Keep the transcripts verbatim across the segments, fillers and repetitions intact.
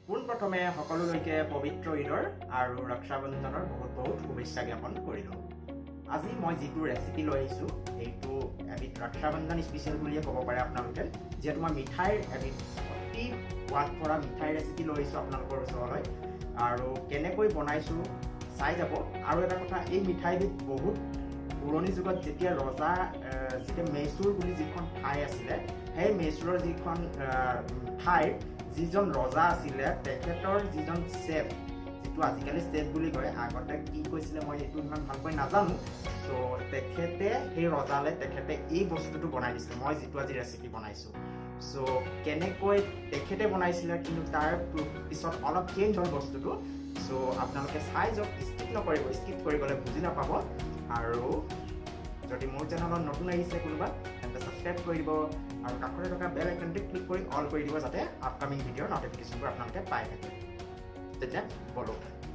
পোন প্ৰথমে সকলোলৈকে পবিত্ৰ ঈদৰ আৰু ৰক্ষা বন্ধনৰ বহুত বহুত শুভেচ্ছা জ্ঞাপন কৰিলো। আজি মই যিটো ৰেচিপি লৈ আহিছো এইটো এবিধ ৰক্ষা বন্ধন স্পেচিয়েল বুলিয়ে ক'ব পাৰে আপোনালোকে, যিহেতু মই মিঠাইৰ এবিধ অতি সোৱাদ ভৰা মিঠাই ৰেচিপি লৈ আহিছো আপোনালোকৰ ওচৰলৈ আৰু কেনেকৈ বনাইছো চাই যাব। আৰু এটা কথা, এই মিঠাইবিধ বহুত পুৰণি যুগত যেতিয়া ৰজা যেতিয়া মেচুৰ বুলি যিখন ঠাই আছিলে, সেই মেচুৰৰ যিখন ঠাইৰ যিজন ৰজা আছিলে তেখেতৰ যিজন চেফ, যিটো আজিকালি চেফ বুলি কয়, আগতে কি কৈছিলে মই এইটো ইমান ভালকৈ নাজানো। চ' তেখেতে সেই ৰজালে তেখেতে এই বস্তুটো বনাই দিছিলে, মই যিটো আজি ৰেচিপি বনাইছোঁ। চ' কেনেকৈ তেখেতে বনাইছিলে, কিন্তু তাৰ পিছত অলপ চেঞ্জ হ'ল বস্তুটো। চ' আপোনালোকে চাই যাওক, স্কিপ নকৰিব, স্কিপ কৰি গ'লে বুজি নাপাব। আৰু যদি মোৰ চেনেলত নতুন আহিছে কোনোবা তেন্তে ছাবস্ক্ৰাইব কৰি দিব আৰু কাষতে থকা বেল আইকনটো ক্লিক কৰি অল কৰি দিব, যাতে আপকামিং ভিডিঅ'ৰ নটিফিকেশ্যনবোৰ আপোনালোকে পাই থাকে। তেতিয়া বলো,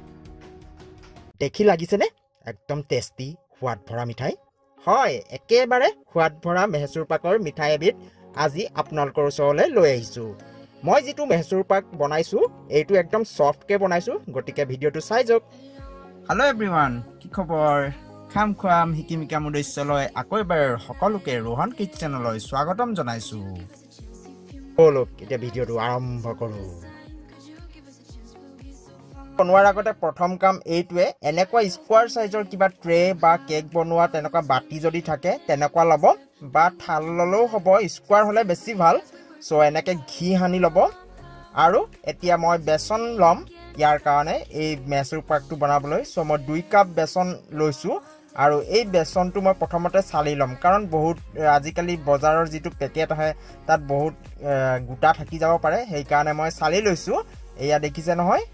দেখি লাগিছেনে একদম টেষ্টি সোৱাদ ভৰা মিঠাই? হয়, একেবাৰে সোৱাদ ভৰা মেচুৰ পাকৰ মিঠাই এবিধ আজি আপোনালোকৰ ওচৰলৈ লৈ আহিছোঁ। মই যিটো মেচুৰ পাক বনাইছোঁ এইটো একদম ছফ্টকৈ বনাইছোঁ, গতিকে ভিডিঅ'টো চাই যাওক। হেল্ল' এভৰিৱান, কি খবৰ? খাম খুৱাম শিকিম শিকাম উদ্দেশ্যলৈ আকৌ এবাৰ সকলোকে ৰোহন কিটচেনলৈ স্বাগতম জনাইছোঁ। বলক এতিয়া ভিডিঅ'টো আৰম্ভ কৰোঁ। বনোৱাৰ আগতে প্ৰথম কাম এইটোৱে, এনেকুৱা স্কোৱাৰ চাইজৰ কিবা ট্ৰে বা কেক বনোৱা তেনেকুৱা বাতি যদি থাকে তেনেকুৱা ল'ব, বা থাল ল'লেও হ'ব, স্কোৱাৰ হ'লে বেছি ভাল। চ' এনেকৈ ঘি সানি ল'ব। আৰু এতিয়া মই বেচন ল'ম ইয়াৰ কাৰণে এই মেচুৰ পাকটো বনাবলৈ। চ' মই দুই কাপ বেচন লৈছোঁ আৰু এই বেচনটো মই প্ৰথমতে চালি ল'ম, কাৰণ বহুত আজিকালি বজাৰৰ যিটো পেকেট আহে তাত বহুত গোটা থাকি যাব পাৰে, সেইকাৰণে মই চালি লৈছোঁ। এয়া দেখিছে নহয়।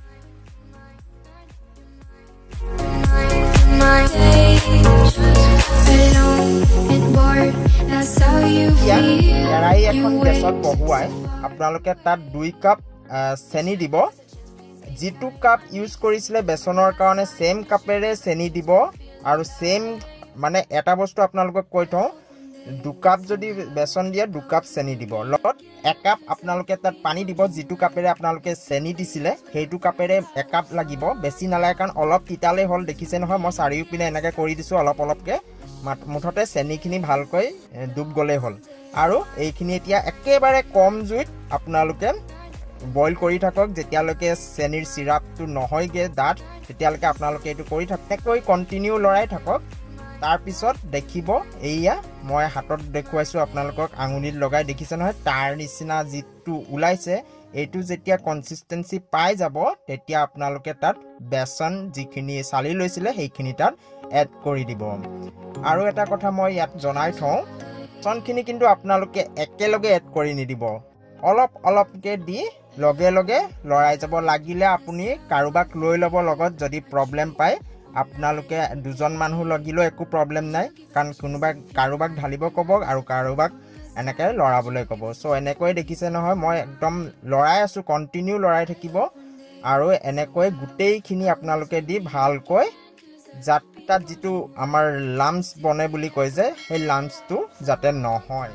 কেৰাহী এখন গেছত বহুৱাই আপোনালোকে তাত দুই কাপ চেনি দিব। যিটো কাপ ইউজ কৰিছিলে বেচনৰ কাৰণে চেম কাপেৰে চেনি দিব। আৰু চেম মানে এটা বস্তু আপোনালোকক কৈ থওঁ, দুকাপ যদি বেচন দিয়ে দুকাপ চেনি দিব, লগত একাপ আপোনালোকে তাত পানী দিব। যিটো কাপেৰে আপোনালোকে চেনি দিছিলে সেইটো কাপেৰে একাপ লাগিব, বেছি নালাগে, কাৰণ অলপ তিতালেই হ'ল। দেখিছে নহয়, মই চাৰিওপিনে এনেকৈ কৰি দিছোঁ অলপ অলপকৈ, মুঠতে চেনিখিনি ভালকৈ ডুব গ'লেই হ'ল। আৰু এইখিনি এতিয়া একেবাৰে কম জুইত আপোনালোকে বইল কৰি থাকক, যেতিয়ালৈকে চেনিৰ চিৰাপটো নহয়গৈ ডাঠ, তেতিয়ালৈকে আপোনালোকে এইটো কৰি থাকক, কণ্টিনিউ লৰাই থাকক। তাৰপিছত দেখিব, এইয়া মই হাতত দেখুৱাইছোঁ আপোনালোকক, আঙুলিত লগাই দেখিছে নহয়, তাৰ নিচিনা যিটো ওলাইছে, এইটো যেতিয়া কনচিষ্টেঞ্চি পাই যাব তেতিয়া আপোনালোকে তাত বেচন যিখিনি চালি লৈছিলে সেইখিনি তাত এড কৰি দিব। আৰু এটা কথা মই ইয়াত জনাই থওঁ, বেচনখিনি কিন্তু আপোনালোকে একেলগে এড কৰি নিদিব, অলপ অলপকৈ দি লগে লগে লৰাই যাব। লাগিলে আপুনি কাৰোবাক লৈ ল'ব লগত, যদি প্ৰব্লেম পায় আপোনালোকে দুজন মানুহ লাগিলেও একো প্ৰব্লেম নাই, কাৰণ কোনোবাই কাৰোবাক ঢালিব ক'ব আৰু কাৰোবাক এনেকৈ লৰাবলৈ ক'ব। চ' এনেকৈ দেখিছে নহয়, মই একদম লৰাই আছোঁ, কণ্টিনিউ লৰাই থাকিব। আৰু এনেকৈ গোটেইখিনি আপোনালোকে দি ভালকৈ, যাতে তাত যিটো আমাৰ লাম্পছ বনে বুলি কয় যে, সেই লাম্পছটো যাতে নহয়।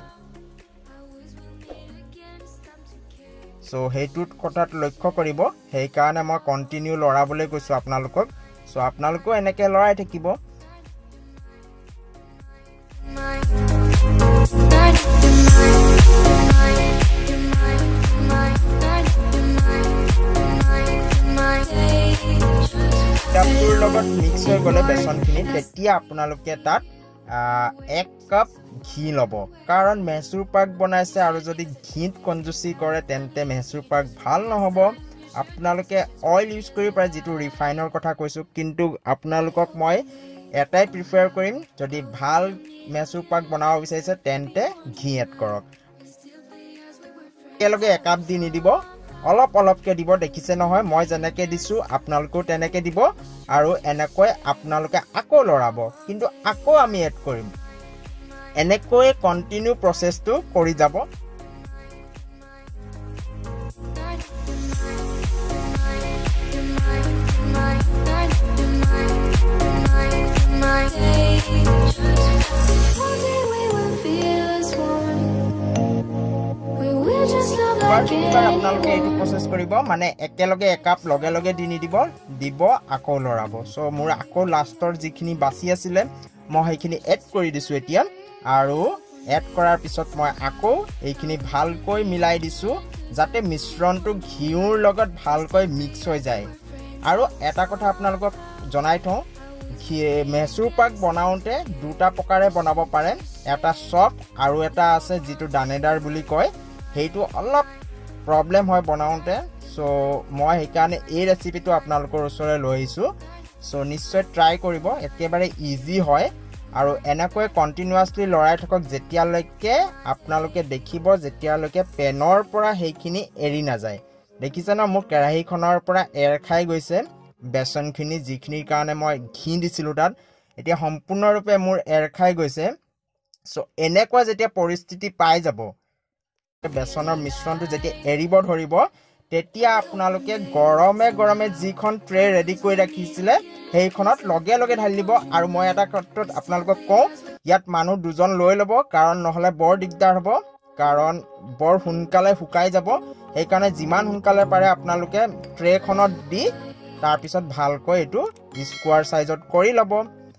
চ' সেইটোত কথাত লক্ষ্য কৰিব, সেইকাৰণে মই কণ্টিনিউ লৰাবলৈ কৈছোঁ আপোনালোকক। চ' আপোনালোকেও এনেকৈ লৰাই থাকিব। কিতাপটোৰ লগত মিক্স হৈ গ'লে বেচনখিনি, তেতিয়া আপোনালোকে তাত এক কাপ ঘি ল'ব, কাৰণ মেচুৰ পাক বনাইছে আৰু যদি ঘিত কঞ্জুচি কৰে তেন্তে মেচুৰ পাক ভাল নহ'ব। আপোনালোকে অইল ইউজ কৰিব পাৰে, যিটো ৰিফাইনৰ কথা কৈছোঁ, কিন্তু আপোনালোকক মই এটাই প্ৰিফাৰ কৰিম, যদি ভাল মেচুৰ পাক বনাব বিচাৰিছে তেন্তে ঘি এড কৰক। একেলগে একাপ দি নিদিব, অলপ অলপকৈ দিব। দেখিছে নহয়, মই যেনেকৈ দিছোঁ আপোনালোকেও তেনেকৈ দিব। আৰু এনেকৈ আপোনালোকে আকৌ লৰাব, কিন্তু আকৌ আমি এড কৰিম। এনেকৈ কণ্টিনিউ প্ৰচেছটো কৰি যাব। দুবাৰ তিনিবাৰ আপোনালোকে এইটো প্ৰচেছ কৰিব মানে একেলগে একাপ লগে লগে দি নিদিব দিব আকৌ লৰাব সো মোৰ আকৌ লাষ্টৰ যিখিনি বাছি আছিল মই সেইখিনি এড কৰি দিছো এতিয়া আৰু এড কৰাৰ পিছত মই আকৌ এইখিনি ভালকৈ মিলাই দিছো যাতে মিশ্ৰণটো ঘিউৰ লগত ভালকৈ মিক্স হৈ যায় আৰু এটা কথা আপোনালোকক জনাই থওঁ মেচুৰ পাক বনাওঁতে দুটা প্ৰকাৰে বনাব পাৰে এটা সফট আৰু এটা আছে যেটো দানেদাৰ বুলি কয় হেইটো অলপ প্ৰবলেম হয় বনাওঁতে সো মই হেকাৰণে এই ৰেচিপিটো আপোনালোকৰ ওচৰলৈ লৈ আহিছো সো নিশ্চয় ট্ৰাই কৰিব একেবাৰে ইজি হয় আৰু এনেকৈ কন্টিনিউয়াছলি লৰাই থাকক যেতিয়ালৈকে আপোনালোকে দেখিব যেতিয়ালৈকে পেনৰ পৰা হেইখিনি এৰি না যায় দেখিছে না মোৰ কেৰাহীখনৰ পৰা এৰ খাই গৈছে বেসনখিনি যিখিনিৰ কাৰণে মই ঘি দিছিলো তাত এতিয়া সম্পূৰ্ণৰূপে মোৰ এৰ খাই গৈছে সো এনেকুৱা যেতিয়া পৰিস্থিতি পাই যাব বেসনৰ মিশ্ৰণটো যেতিয়া এৰিব ধৰিব তেতিয়া আপোনালোকে গৰমে গৰমে যিখন ট্ৰে ৰেডি কৰি ৰাখিছিলে সেইখনত লগে লগে ঢালি দিব আৰু মই এটা ক্ষেত্ৰত আপোনালোকক কওঁ ইয়াত মানুহ দুজন লৈ ল'ব কাৰণ নহলে বৰ দিগদাৰ হ'ব কাৰণ বৰ সোনকালে শুকাই যাব সেইকাৰণে যিমান সোনকালে পাৰে আপোনালোকে ট্ৰেখনত দি তাৰ পিছত ভালকৈ এটো স্কোয়াৰ সাইজত কৰি ল'ব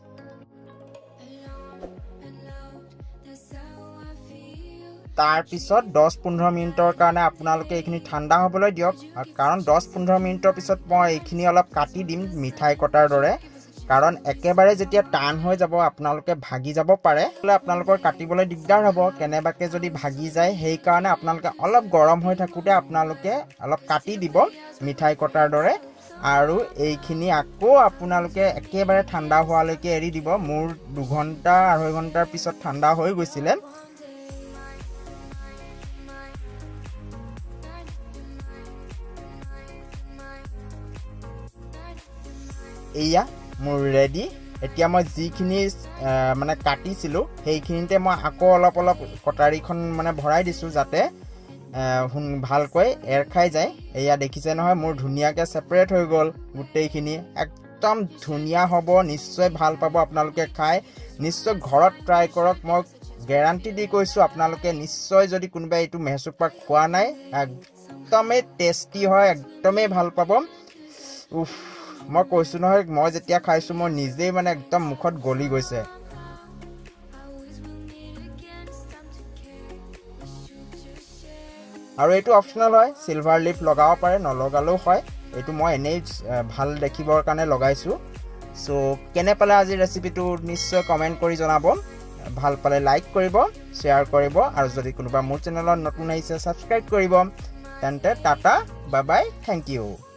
তাৰ পিছত দহ পোন্ধৰ মিনিটৰ কাৰণে আপোনালোকে এইখিনি ঠাণ্ডা হ'বলৈ দিয়ক কাৰণ দহ পোন্ধৰ মিনিটৰ পিছত মই এইখিনি অলপ কাটি দিম মিঠাই কটাৰ দৰে কাৰণ একেবাৰে যেতিয়া টান হৈ যাব আপোনালোকে ভাগি যাব পাৰে আপোনালোকৰ কাটিবলৈ দিগদাৰ হ'ব কেনেবাকে যদি ভাগি যায় সেই কাৰণে আপোনালোকে অলপ গৰম হৈ থাকুতে আপোনালোকে অলপ কাটি দিব মিঠাই কটাৰ দৰে আৰু এইখিনি আকৌ আপোনালোকে একেবাৰে ঠাণ্ডা হোৱালৈকে এৰি দিব মোৰ দুঘণ্টা আঢ়ৈ ঘণ্টাৰ পিছত ঠাণ্ডা হৈ গৈছিল এয়া মোৰ ৰেডি এতিয়া মই যিখিনি মানে কাটিছিলো সেইখিনিতে মই আকৌ অলপ অলপ কটাৰীখন মানে ভৰাই দিছো যাতে ভালকৈ এৰ খাই যায় এয়া দেখিছে নহয় মোৰ ধুনিয়াকে সেপাৰেট হৈ গল গুটেইখিনি একদম ধুনিয়া হ'ব নিশ্চয় ভাল পাব আপোনালোকে খাই নিশ্চয় ঘৰত ট্ৰাই কৰক মই গ্যাৰান্টি দি কৈছো আপোনালোকে নিশ্চয় যদি কোনোবা এইটো মেচুৰ পাক খোৱা নাই একদমই টেস্টি হয় একদমই ভাল পাব উফ মই কৈছো নহয় মই যেতিয়া খাইছো মই নিজেই মানে একদম মুখত গলি গৈছে আৰু এটো অপচনেল হয় সিলভাৰ লিফ লগাব পাৰে নলগালেও হয় এটো মই এনেই ভাল দেখিবৰ কাৰণে লগাইছো সো কেনে পালে আজি ৰেচিপিটো নিশ্চয় কমেন্ট কৰি জনাব ভাল পালে লাইক কৰিব শেয়াৰ কৰিব আৰু যদি কোনোবা মোৰ চেনেলত নতুন আহিছে সাবস্ক্ৰাইব কৰিব তেন্তে tata bye bye thank U